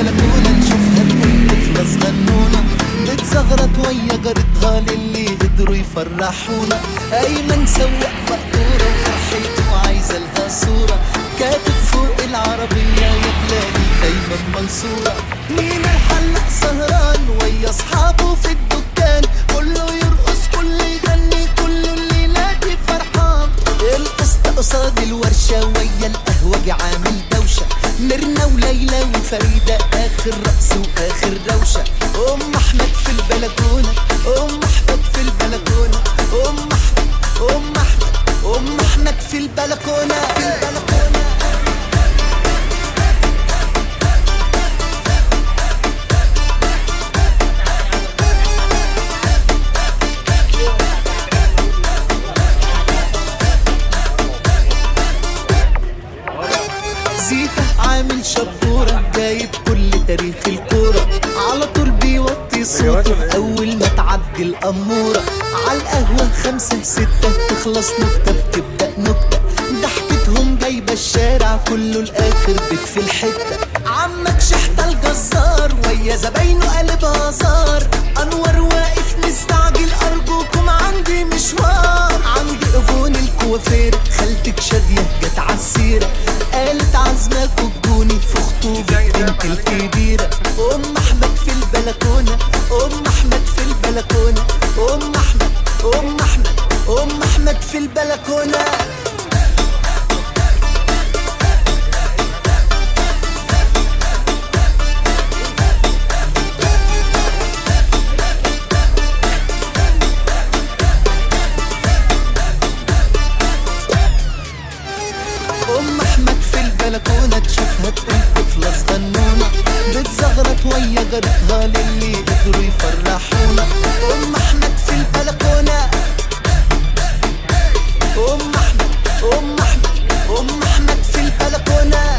البلكونة نشوفها تكون طفلة صغنونة بتزغرط ويا جارتها للي قدروا يفرحونا. أيمن سواق مقدورة وفرحته عايزة لها صورة، كاتب فوق العربية يا بلادي أيمن منصورة. مين الحلاق سهران ويا أصحابه في الدكان، كله يرقص كله يغني كله الليلة دي فرحان. القسط قصاد الورشة ويا القهوة عامل دوشة، ميرنا وليلى وفريدة آخر رقص وآخر روشة. أم أحمد في البلكونة، أم أحمد في البلكونة، أم أحمد أم أحمد أم أحمد في البلكونة في البلكونة. زيتا عامل شبورة جايب كل تاريخ الكورة، على طول بيوطي صوته أول ما تعدي الأمورة. عالقهوة 5 6 تخلص نكتة بتبدأ نكتة، ضحكتهم جايبة الشارع كله الآخر بيت في الحتة. عمك شحتة الجزار ويا زباينه قلب هزار، أنور واقف مستعجل أرجوكم عندي مشوار. عندي إيفون الكوافير خالتك شادية جت عالسيرة، قالت عزماكوا تجوني في خطوبة بنت الكبيرة. أم أحمد في البلكونة، أم أحمد في البلكونة، أم أحمد أم أحمد أم أحمد في البلكونة. أم أحمد في البلكونة تشوفها تكون طفلة صغنونة بتزغرط ويا جارتها للي قدروا يفرحونا. أم أحمد في البلكونة، أم أحمد أم أحمد أم أحمد في البلكونة.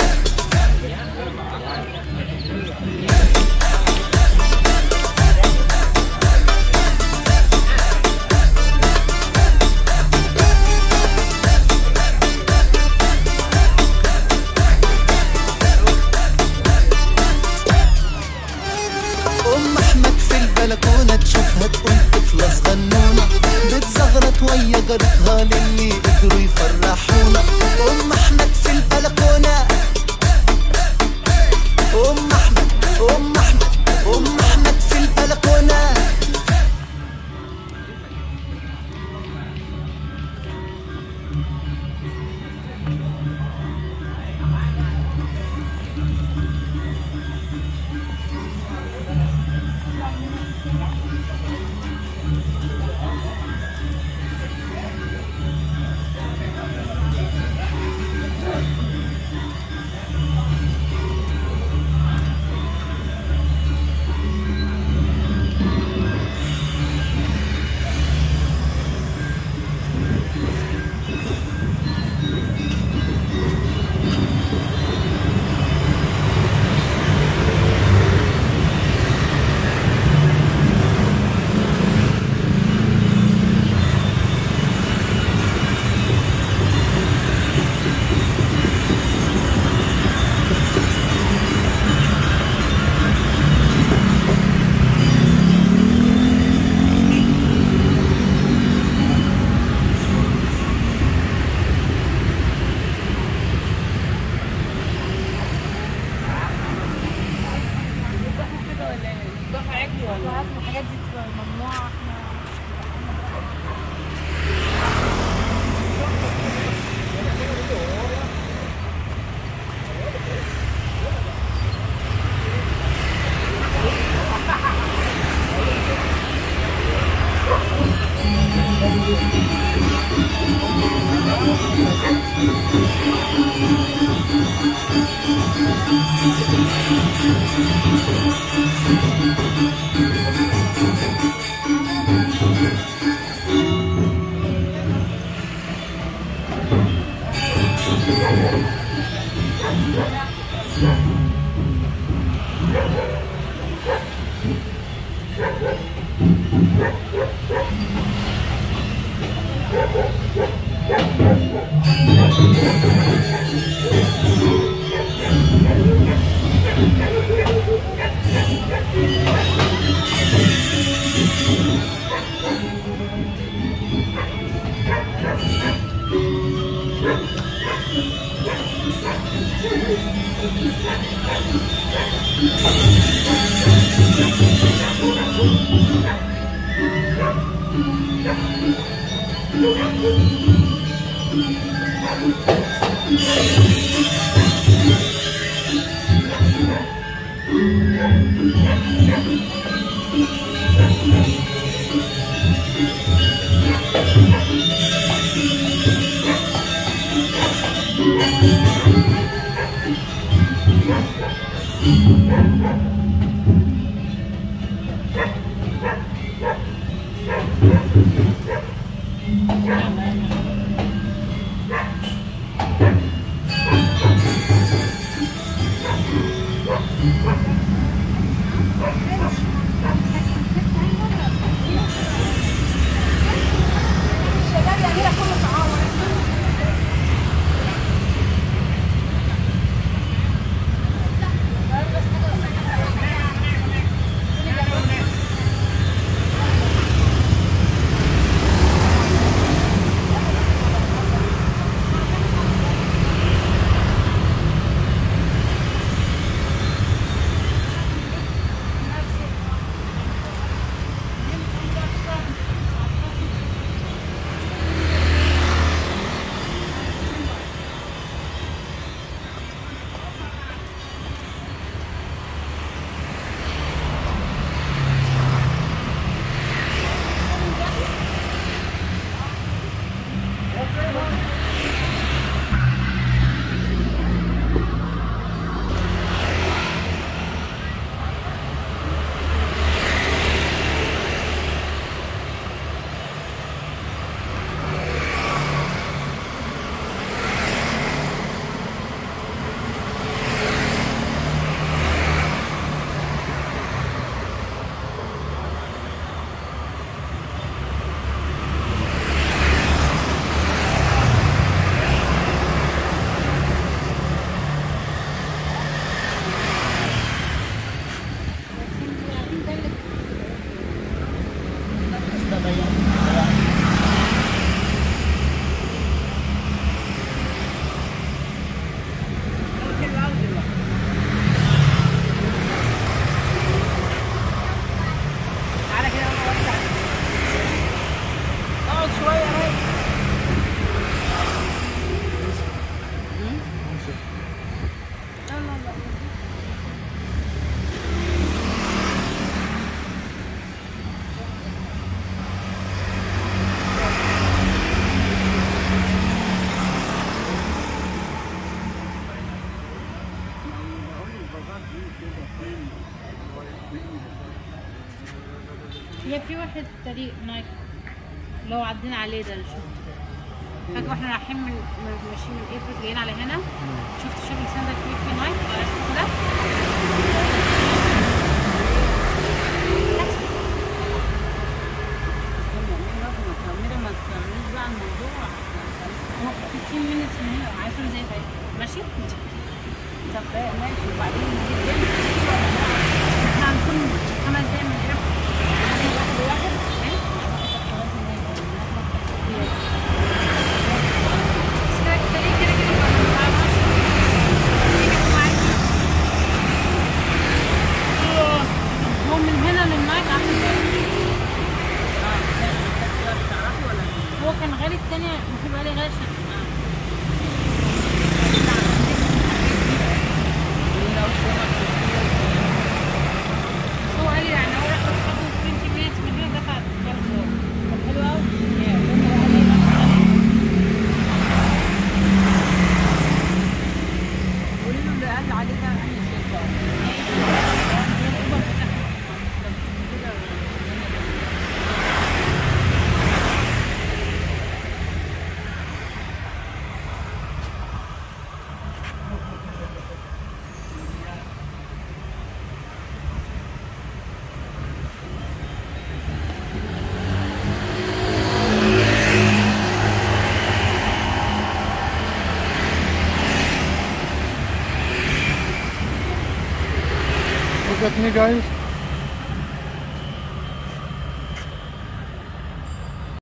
أم أحمد في البلكونة تشوفها تكون طفلة صغنونة بتزغرط ويا جارتها للي قدروا يفرحونا. أم أحمد في البلكونة، أم أحمد أم أحمد أم أحمد في البلكونة. الحاجات دي ممنوعة. هي في واحد طريق نايك اللي هو عدينا عليه ده اللي شفته فاكر واحنا رايحين ماشيين من ايربورت جايين على هنا. شفت شوبينج سنتر في نايك عرفت كده. ما تكمليش بقى الموضوع 15 minutes من هنا 10 دقايق ماشي. طب ماشي وبعدين نجيب احنا هنكون 5 دقايق من هنا واحد هو من هنا للنايت عامل ازاي؟ هو كان غالي التانية المفروض عليه غالي عشان هو قال لي يعني هو راح خطوة 20 minutes من هنا دفع $12. طب حلو قوي. قولي له اللي قال عليه ده أنهي شركة؟ Look at me, guys.